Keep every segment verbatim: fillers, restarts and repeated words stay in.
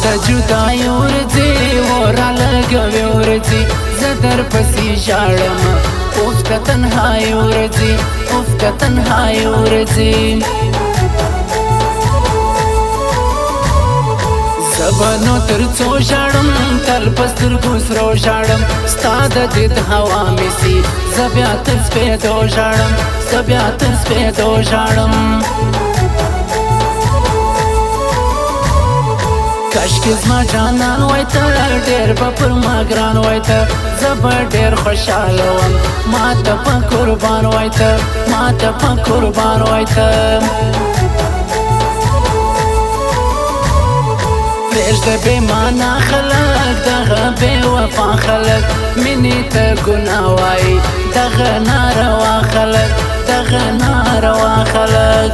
د جدای ورځې ورا لګوي ورځې زه در پسې ژاړم اوف که تنهایي ورځې اوف که تنهایي ورځې زه به نو تر څو ژاړم تل په سترګو سرو ژاړم ستا د دید هوا مې سي زه بیا تر سپېدو ژاړم زه بیا تر سپېدو ژاړم کاشکې زما جانان وای ته ډېر به پر ما ګران وای ته زه به ډېر خوشحاله وم ما ته په قربان وای ته ما ته په قربان وای ته پرېږده بې معنا خلک دغه بې وفا خلک مینې ته ګناه وایي دغه ناروا خلک دغه ناروا خلک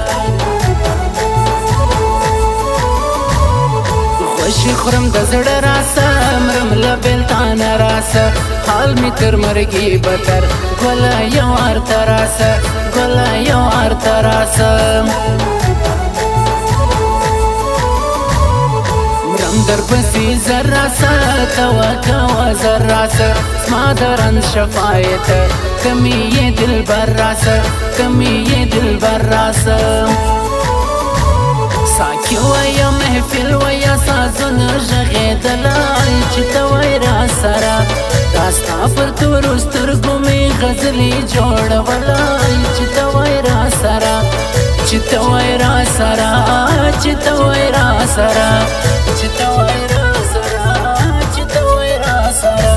خوشي خورم د زړه راسه مرم له بېلتانه راسه حال مې تر مرګي بتر ګله یو وار ته راسه ګله یو وار ته راسه مرم در پسې زر راسه کوه کوه زر راسه زما د رنځ شفایت ته مې یې دلبر راسه ته مې یې دلبر راسه ساقي وایه محفل وایه سازونه غږېدلی چې ته وای را سره دا ستا پر تورو سترګو مې غزلې جوړولی چې ته وای را سره چې ته وای را سره چې ته وای را سره چې ته وای را سره چې ته وای را سره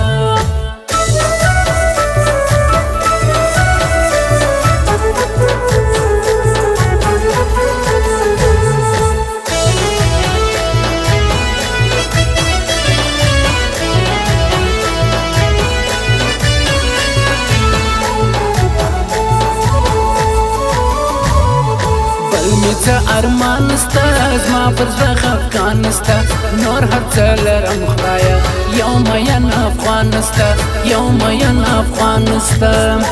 څه ارمان نسته زما پر زړه خفګان نسته نور هر څه لرم خدایه یو مین افغان نسته یو مین افغان نسته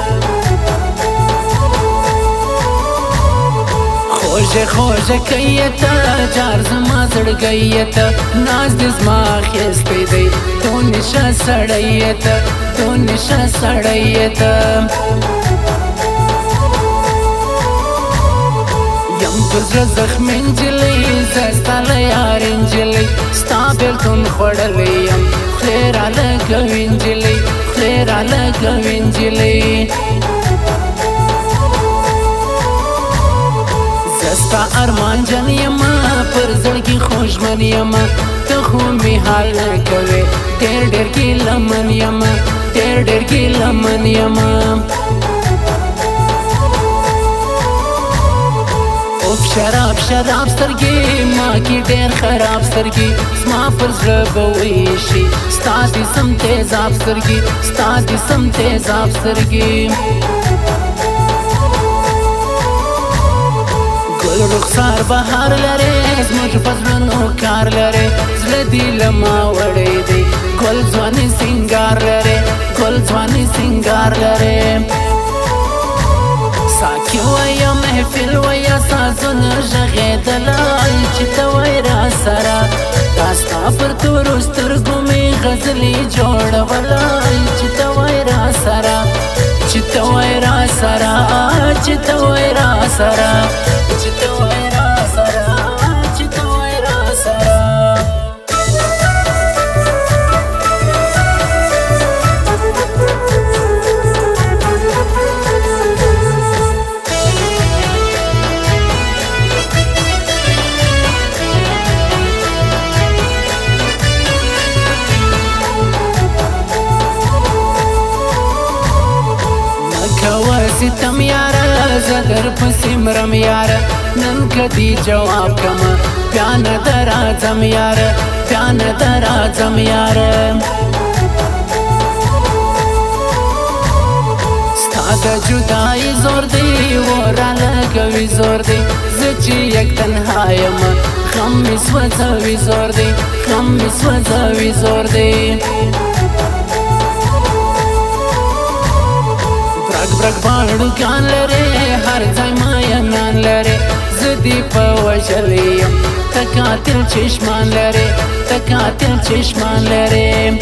خوږه خوږه کوي ته جار زما زړګی ته ناز دې زما اخیستی دی تو نشه سړی ته تو نشه سړی ته یم پر زړه زخمي نجلۍ زه ستا له یارې نجلۍ ستا بېلتون خوړلی یم خولې رالګوي نجلۍ خولې رالګوي نجلۍ زه ستا ارمان جن یم پر زړګي خوږمن یم ته خو مې حال نه کوې ډېر ډېر ګیلمن یم ډېر ډېر ګیلمن یم اوف شراب شراب سترګې ما کې ډېر خراب سترګې زما پر زړه به ویشي ستا دې سم تیزاب سترګې ستا دې سم تیزاب سترګې ګل رخسار بهار لرې زموږ په زړونو کار لرې زړه دې له ما وړی دی ګل ځواني سینګار لرې ګل ځواني سینګار لرې ساقي وایه محفل وایه سازونه غږېدلی چې ته وای را سره دا ستا پر تورو سترګو مې غزلې جوړولی چې ته وای را سره چې ته وای را سره چې ته وای را سره چې ته وای را سره چې ته وای را سره ستم یاره زه در پسې مرم یاره نن کدي جواب کمه بیا نه درځم یاره بیا نه درځم یاره ستا د جدایي زور دی ورا لګوي زور دی زه چې یک تنها یم غم مې سوځوي زور دی غم مې سوځوي زور دی برګ باڼوګان لرې هر ځای ماینان لرې زه دې په وژلی یم تکاتل چشمان لري تکاتل چشمان لري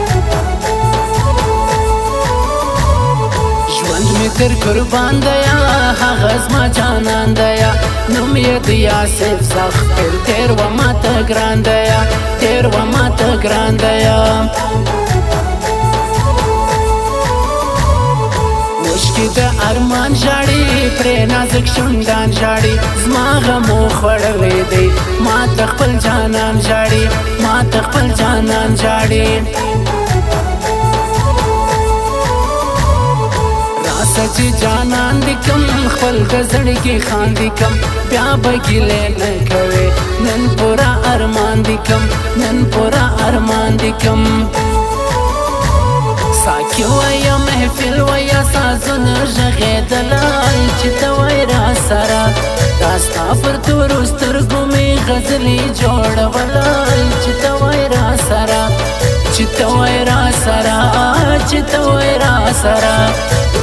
ژوند می تر قربان دیا هغه زما جانان دیا نوم یې د یاسف سخت تر تیر و ماته ګران دیا تیر و ماته ګران دیا اوښکې د ارمان ژاړي پرې نازک شونډان ژاړي زما غمو خوړلی دی ما ته خپل جانان ژاړي ما ته خپل جانان ژاړي چې جانان دې کم خپل د زړګي خاندې کم بیا به ګیلې نه کوې نن پورا ارمان دې کم نن پورا ارمان دې کم ساقي وایه محفل وایه سازونه غږېدلی چې ته وای را سره دا ستا پر تورو سترګو مې غزلې جوړولی چې ته وای را سره چې ته وای را سره چې ته وای را سره